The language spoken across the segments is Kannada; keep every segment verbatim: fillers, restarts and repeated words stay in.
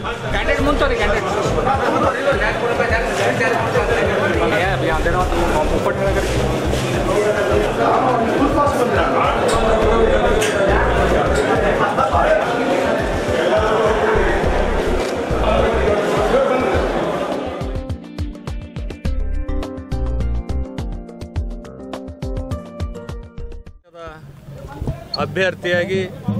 कैंडिडेट ಮುಂತೋರಿ ಕ್ಯಾಂಡಿಡೇಟ್ ಏ ಅಂದೇನೋ ಮುಪ್ಪಟ್ಟು ಹೇಳಕರಿ ಅಭ್ಯರ್ಥಿಯಾಗಿ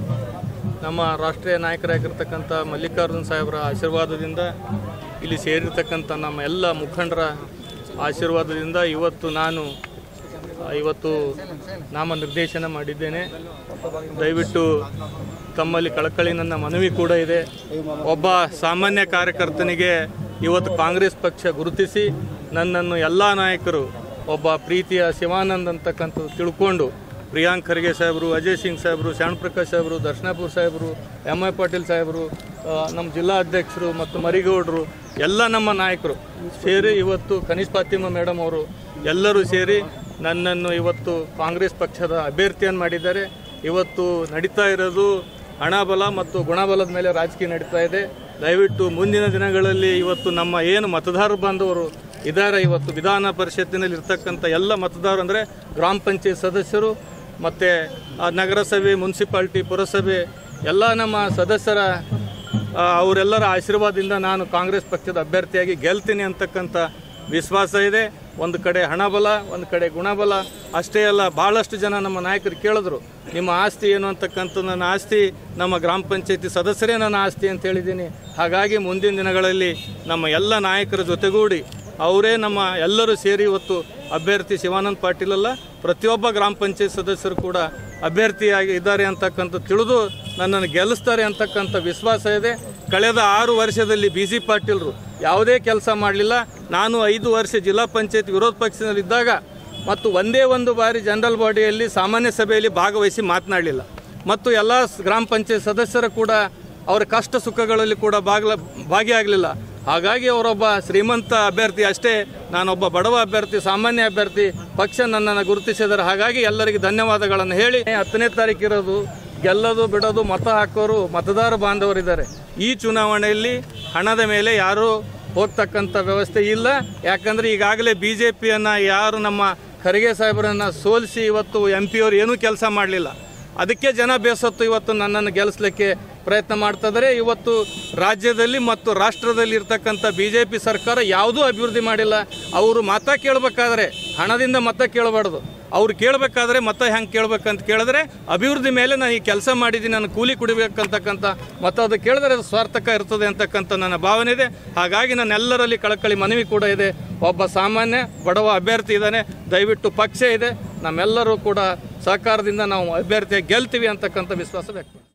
ನಮ್ಮ ರಾಷ್ಟ್ರೀಯ ನಾಯಕರಾಗಿರ್ತಕ್ಕಂಥ ಮಲ್ಲಿಕಾರ್ಜುನ ಸಾಹೇಬರ ಆಶೀರ್ವಾದದಿಂದ ಇಲ್ಲಿ ಸೇರಿರ್ತಕ್ಕಂಥ ನಮ್ಮ ಎಲ್ಲ ಮುಖಂಡರ ಆಶೀರ್ವಾದದಿಂದ ಇವತ್ತು ನಾನು ಇವತ್ತು ನಾಮನಿರ್ದೇಶನ ಮಾಡಿದ್ದೇನೆ. ದಯವಿಟ್ಟು ತಮ್ಮಲ್ಲಿ ಕಳಕಳಿ ನನ್ನ ಮನವಿ ಕೂಡ ಇದೆ. ಒಬ್ಬ ಸಾಮಾನ್ಯ ಕಾರ್ಯಕರ್ತನಿಗೆ ಇವತ್ತು ಕಾಂಗ್ರೆಸ್ ಪಕ್ಷ ಗುರುತಿಸಿ ನನ್ನನ್ನು ಎಲ್ಲ ನಾಯಕರು ಒಬ್ಬ ಪ್ರೀತಿಯ ಶಿವಾನಂದ್ ಅಂತಕ್ಕಂಥದ್ದು ತಿಳ್ಕೊಂಡು ಪ್ರಿಯಾಂಕ್ ಖರ್ಗೆ ಸಾಹೇಬರು, ಅಜಯ್ ಸಿಂಗ್ ಸಾಹೇಬರು, ಶ್ಯಾಮ್ ಪ್ರಕಾಶ್ ಸಾಹೇಬರು, ದರ್ಶನಾಪುರ್ ಸಾಹೇಬರು, ಎಮ್ ಐ ಪಾಟೀಲ್ ಸಾಹೇಬರು, ನಮ್ಮ ಜಿಲ್ಲಾ ಅಧ್ಯಕ್ಷರು ಮತ್ತು ಮರಿಗೌಡರು ಎಲ್ಲ ನಮ್ಮ ನಾಯಕರು ಸೇರಿ ಇವತ್ತು ಕನಿಷ್ಠ ಫಾತಿಮಾ ಮೇಡಮ್ ಅವರು ಎಲ್ಲರೂ ಸೇರಿ ನನ್ನನ್ನು ಇವತ್ತು ಕಾಂಗ್ರೆಸ್ ಪಕ್ಷದ ಅಭ್ಯರ್ಥಿಯನ್ನು ಮಾಡಿದ್ದಾರೆ. ಇವತ್ತು ನಡೀತಾ ಇರೋದು ಹಣಬಲ ಮತ್ತು ಗುಣಬಲದ ಮೇಲೆ ರಾಜಕೀಯ ನಡೀತಾ ಇದೆ. ದಯವಿಟ್ಟು ಮುಂದಿನ ದಿನಗಳಲ್ಲಿ ಇವತ್ತು ನಮ್ಮ ಏನು ಮತದಾರ ಬಾಂಧವರು ಇದ್ದಾರೆ, ಇವತ್ತು ವಿಧಾನ ಪರಿಷತ್ತಿನಲ್ಲಿ ಇರ್ತಕ್ಕಂಥ ಎಲ್ಲ ಮತದಾರರು ಅಂದರೆ ಗ್ರಾಮ ಪಂಚಾಯತ್ ಸದಸ್ಯರು ಮತ್ತು ನಗರಸಭೆ, ಮುನ್ಸಿಪಾಲ್ಟಿ, ಪುರಸಭೆ ಎಲ್ಲ ನಮ್ಮ ಸದಸ್ಯರ ಅವರೆಲ್ಲರ ಆಶೀರ್ವಾದದಿಂದ ನಾನು ಕಾಂಗ್ರೆಸ್ ಪಕ್ಷದ ಅಭ್ಯರ್ಥಿಯಾಗಿ ಗೆಲ್ತೀನಿ ಅಂತಕ್ಕಂಥ ವಿಶ್ವಾಸ ಇದೆ. ಒಂದು ಕಡೆ ಹಣಬಲ, ಒಂದು ಕಡೆ ಗುಣಬಲ. ಅಷ್ಟೇ ಅಲ್ಲ, ಭಾಳಷ್ಟು ಜನ ನಮ್ಮ ನಾಯಕರು ಕೇಳಿದ್ರು ನಿಮ್ಮ ಆಸ್ತಿ ಏನು ಅಂತಕ್ಕಂಥ. ನನ್ನ ಆಸ್ತಿ ನಮ್ಮ ಗ್ರಾಮ ಪಂಚಾಯತಿ ಸದಸ್ಯರೇ ನನ್ನ ಆಸ್ತಿ ಅಂತ ಹೇಳಿದ್ದೀನಿ. ಹಾಗಾಗಿ ಮುಂದಿನ ದಿನಗಳಲ್ಲಿ ನಮ್ಮ ಎಲ್ಲ ನಾಯಕರ ಜೊತೆಗೂಡಿ ಅವರೇ ನಮ್ಮ ಎಲ್ಲರೂ ಸೇರಿ ಇವತ್ತು ಅಭ್ಯರ್ಥಿ ಶಿವಾನಂದ ಪಾಟೀಲ್ ಅಲ್ಲ, ಪ್ರತಿಯೊಬ್ಬ ಗ್ರಾಮ ಪಂಚಾಯತ್ ಸದಸ್ಯರು ಕೂಡ ಅಭ್ಯರ್ಥಿಯಾಗಿ ಇದ್ದಾರೆ ಅಂತಕ್ಕಂಥ ತಿಳಿದು ನನ್ನನ್ನು ಗೆಲ್ಲಿಸ್ತಾರೆ ಅಂತಕ್ಕಂಥ ವಿಶ್ವಾಸ ಇದೆ. ಕಳೆದ ಆರು ವರ್ಷದಲ್ಲಿ ಬಿ ಜಿ ಪಾಟೀಲರು ಯಾವುದೇ ಕೆಲಸ ಮಾಡಲಿಲ್ಲ. ನಾನು ಐದು ವರ್ಷ ಜಿಲ್ಲಾ ಪಂಚಾಯತ್ ವಿರೋಧ ಪಕ್ಷದಲ್ಲಿದ್ದಾಗ ಮತ್ತು ಒಂದೇ ಒಂದು ಬಾರಿ ಜನರಲ್ ಬಾಡಿಯಲ್ಲಿ ಸಾಮಾನ್ಯ ಸಭೆಯಲ್ಲಿ ಭಾಗವಹಿಸಿ ಮಾತನಾಡಲಿಲ್ಲ. ಮತ್ತು ಎಲ್ಲ ಗ್ರಾಮ ಪಂಚಾಯತ್ ಸದಸ್ಯರು ಕೂಡ ಅವರ ಕಷ್ಟ ಸುಖಗಳಲ್ಲಿ ಕೂಡ ಭಾಗಲ ಭಾಗಿಯಾಗಲಿಲ್ಲ. ಹಾಗಾಗಿ ಅವರೊಬ್ಬ ಶ್ರೀಮಂತ ಅಭ್ಯರ್ಥಿ ಅಷ್ಟೇ, ನಾನೊಬ್ಬ ಬಡವ ಅಭ್ಯರ್ಥಿ, ಸಾಮಾನ್ಯ ಅಭ್ಯರ್ಥಿ. ಪಕ್ಷ ನನ್ನನ್ನು ಗುರುತಿಸಿದ್ದಾರೆ. ಹಾಗಾಗಿ ಎಲ್ಲರಿಗೆ ಧನ್ಯವಾದಗಳನ್ನು ಹೇಳಿ, ಹತ್ತನೇ ತಾರೀಕು ಇರೋದು ಗೆಲ್ಲೋದು ಬಿಡೋದು ಮತ ಹಾಕೋರು ಮತದಾರ ಬಾಂಧವರಿದ್ದಾರೆ. ಈ ಚುನಾವಣೆಯಲ್ಲಿ ಹಣದ ಮೇಲೆ ಯಾರೂ ಹೋಗ್ತಕ್ಕಂಥ ವ್ಯವಸ್ಥೆ ಇಲ್ಲ. ಯಾಕಂದರೆ ಈಗಾಗಲೇ ಬಿ ಜೆ ಪಿಯನ್ನು ಯಾರು ನಮ್ಮ ಖರ್ಗೆ ಸಾಹೇಬರನ್ನು ಸೋಲಿಸಿ ಇವತ್ತು ಎಂ ಪಿ ಅವರು ಏನೂ ಕೆಲಸ ಮಾಡಲಿಲ್ಲ. ಅದಕ್ಕೆ ಜನ ಬೇಸತ್ತು ಇವತ್ತು ನನ್ನನ್ನು ಗೆಲ್ಲಿಸಲಿಕ್ಕೆ ಪ್ರಯತ್ನ ಮಾಡ್ತಿದ್ದಾರೆ. ಇವತ್ತು ರಾಜ್ಯದಲ್ಲಿ ಮತ್ತು ರಾಷ್ಟ್ರದಲ್ಲಿ ಇರ್ತಕ್ಕಂಥ ಬಿ ಜೆ ಪಿ ಸರ್ಕಾರ ಯಾವುದೂ ಅಭಿವೃದ್ಧಿ ಮಾಡಿಲ್ಲ. ಅವರು ಮತ ಕೇಳಬೇಕಾದ್ರೆ ಹಣದಿಂದ ಮತ ಕೇಳಬಾರ್ದು. ಅವ್ರು ಕೇಳಬೇಕಾದ್ರೆ ಮತ ಹೆಂಗೆ ಕೇಳಬೇಕಂತ ಕೇಳಿದ್ರೆ ಅಭಿವೃದ್ಧಿ ಮೇಲೆ ನಾನು ಈ ಕೆಲಸ ಮಾಡಿದ್ದೀನಿ, ನಾನು ಕೂಲಿ ಕುಡಿಬೇಕಂತಕ್ಕಂಥ ಮತ ಅದು ಕೇಳಿದ್ರೆ ಅದು ಸ್ವಾರ್ಥಕ ಇರ್ತದೆ ಅಂತಕ್ಕಂಥ ನನ್ನ ಭಾವನೆ ಇದೆ. ಹಾಗಾಗಿ ನನ್ನೆಲ್ಲರಲ್ಲಿ ಕಳಕಳಿ ಮನವಿ ಕೂಡ ಇದೆ. ಒಬ್ಬ ಸಾಮಾನ್ಯ ಬಡವ ಅಭ್ಯರ್ಥಿ ಇದ್ದಾನೆ. ದಯವಿಟ್ಟು ಪಕ್ಷ ಇದೆ, ನಮ್ಮೆಲ್ಲರೂ ಕೂಡ ಸಹಕಾರದಿಂದ ನಾವು ಅಭ್ಯರ್ಥಿಯಾಗಿ ಗೆಲ್ತೀವಿ ಅಂತಕ್ಕಂಥ ವಿಶ್ವಾಸ ವ್ಯಕ್ತ